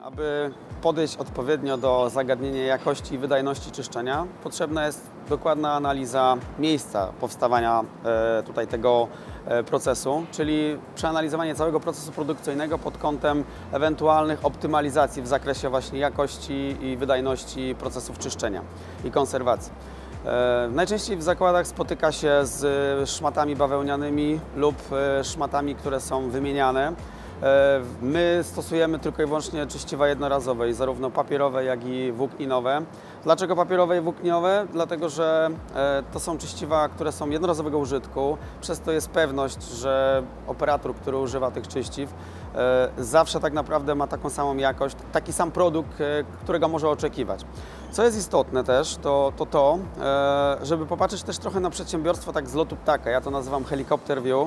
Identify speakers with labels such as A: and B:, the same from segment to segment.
A: Aby podejść odpowiednio do zagadnienia jakości i wydajności czyszczenia, potrzebna jest dokładna analiza miejsca powstawania tutaj tego procesu, czyli przeanalizowanie całego procesu produkcyjnego pod kątem ewentualnych optymalizacji w zakresie właśnie jakości i wydajności procesów czyszczenia i konserwacji. Najczęściej w zakładach spotyka się z szmatami bawełnianymi lub szmatami, które są wymieniane. My stosujemy tylko i wyłącznie czyściwa jednorazowe, i zarówno papierowe, jak i włókninowe. Dlaczego papierowe i włókninowe? Dlatego, że to są czyściwa, które są jednorazowego użytku, przez to jest pewność, że operator, który używa tych czyściw, zawsze tak naprawdę ma taką samą jakość, taki sam produkt, którego może oczekiwać. Co jest istotne też, to, żeby popatrzeć też trochę na przedsiębiorstwo tak z lotu ptaka, ja to nazywam helikopter view,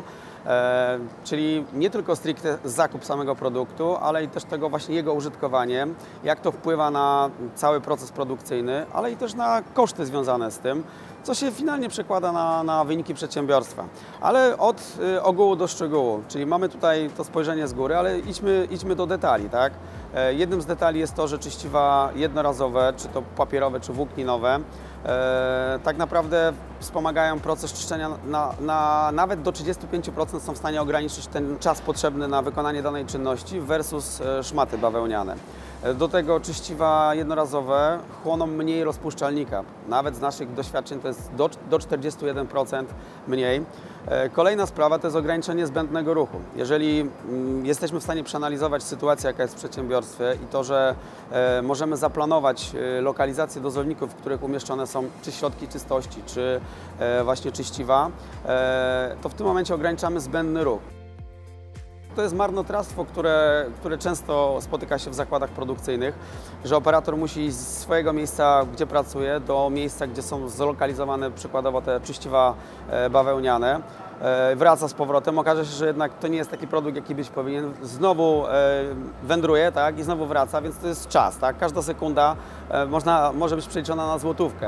A: czyli nie tylko stricte zakup samego produktu, ale i też tego właśnie jego użytkowanie, jak to wpływa na cały proces produkcyjny, ale i też na koszty związane z tym, co się finalnie przekłada na wyniki przedsiębiorstwa. Ale od ogółu do szczegółu, czyli mamy tutaj to spojrzenie z góry, ale idźmy do detali, tak? Jednym z detali jest to, że czyściwa jednorazowe, czy to papierowe, czy włókninowe, tak naprawdę wspomagają proces czyszczenia nawet do 35% są w stanie ograniczyć ten czas potrzebny na wykonanie danej czynności versus szmaty bawełniane. Do tego czyściwa jednorazowe chłoną mniej rozpuszczalnika. Nawet z naszych doświadczeń to jest do 41% mniej. Kolejna sprawa to jest ograniczenie zbędnego ruchu. Jeżeli jesteśmy w stanie przeanalizować sytuację, jaka jest w przedsiębiorstwie i to, że możemy zaplanować lokalizację dozowników, w których umieszczone są czy środki czystości, czy właśnie czyściwa, to w tym momencie ograniczamy zbędny ruch. To jest marnotrawstwo, które często spotyka się w zakładach produkcyjnych, że operator musi iść z swojego miejsca, gdzie pracuje, do miejsca, gdzie są zlokalizowane przykładowo te czyściwa bawełniane. Wraca z powrotem, okaże się, że jednak to nie jest taki produkt, jaki być powinien. Znowu wędruje, tak, i znowu wraca, więc to jest czas, tak? Każda sekunda może być przeliczona na złotówkę.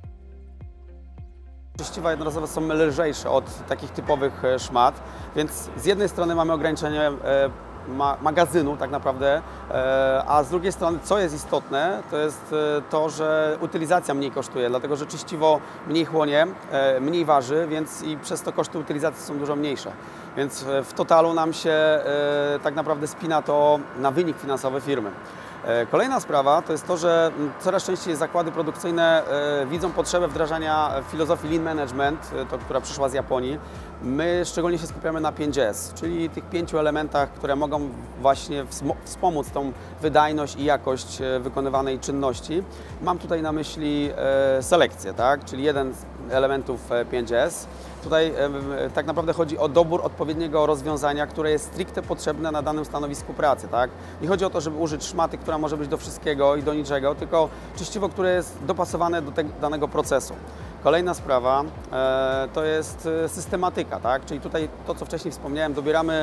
A: Czyściwa jednorazowe są lżejsze od takich typowych szmat, więc z jednej strony mamy ograniczenie magazynu tak naprawdę, a z drugiej strony, co jest istotne, to jest to, że utylizacja mniej kosztuje, dlatego że czyściwo mniej chłonie, mniej waży, więc i przez to koszty utylizacji są dużo mniejsze. Więc w totalu nam się tak naprawdę spina to na wynik finansowy firmy. Kolejna sprawa to jest to, że coraz częściej zakłady produkcyjne widzą potrzebę wdrażania filozofii Lean Management, która przyszła z Japonii. My szczególnie się skupiamy na 5S, czyli tych 5 elementach, które mogą właśnie wspomóc tą wydajność i jakość wykonywanej czynności. Mam tutaj na myśli selekcję, tak? Czyli jeden z elementów 5S. Tutaj tak naprawdę chodzi o dobór odpowiedniego rozwiązania, które jest stricte potrzebne na danym stanowisku pracy. Tak? Nie chodzi o to, żeby użyć szmaty, która może być do wszystkiego i do niczego, tylko czyściwo, które jest dopasowane do danego procesu. Kolejna sprawa to jest systematyka, tak? Czyli tutaj to, co wcześniej wspomniałem, dobieramy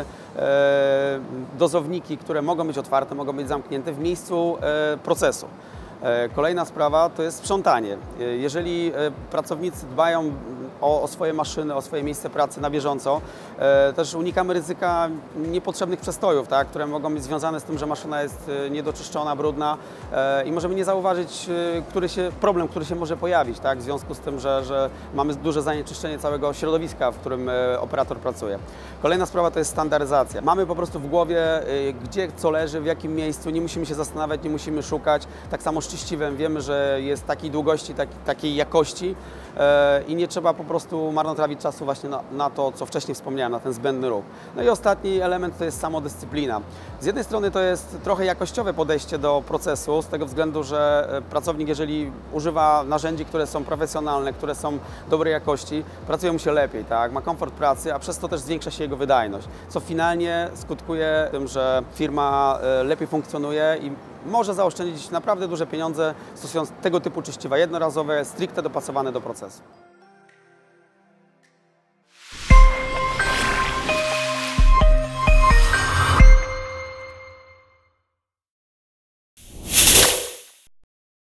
A: dozowniki, które mogą być otwarte, mogą być zamknięte w miejscu procesu. Kolejna sprawa to jest sprzątanie. Jeżeli pracownicy dbają o swoje maszyny, o swoje miejsce pracy na bieżąco, też unikamy ryzyka niepotrzebnych przestojów, tak, które mogą być związane z tym, że maszyna jest niedoczyszczona, brudna i możemy nie zauważyć problem, który się może pojawić, tak, w związku z tym, że mamy duże zanieczyszczenie całego środowiska, w którym operator pracuje. Kolejna sprawa to jest standaryzacja. Mamy po prostu w głowie, gdzie co leży, w jakim miejscu, nie musimy się zastanawiać, nie musimy szukać. Tak samo z czyściwem wiemy, że jest takiej długości, takiej jakości i nie trzeba po prostu marnotrawić czasu właśnie na to, co wcześniej wspomniałem, na ten zbędny ruch. No i ostatni element to jest samodyscyplina. Z jednej strony to jest trochę jakościowe podejście do procesu, z tego względu, że pracownik, jeżeli używa narzędzi, które są profesjonalne, które są dobrej jakości, pracuje mu się lepiej, tak? Ma komfort pracy, a przez to też zwiększa się jego wydajność, co finalnie skutkuje tym, że firma lepiej funkcjonuje i może zaoszczędzić naprawdę duże pieniądze, stosując tego typu czyściwa jednorazowe, stricte dopasowane do procesu.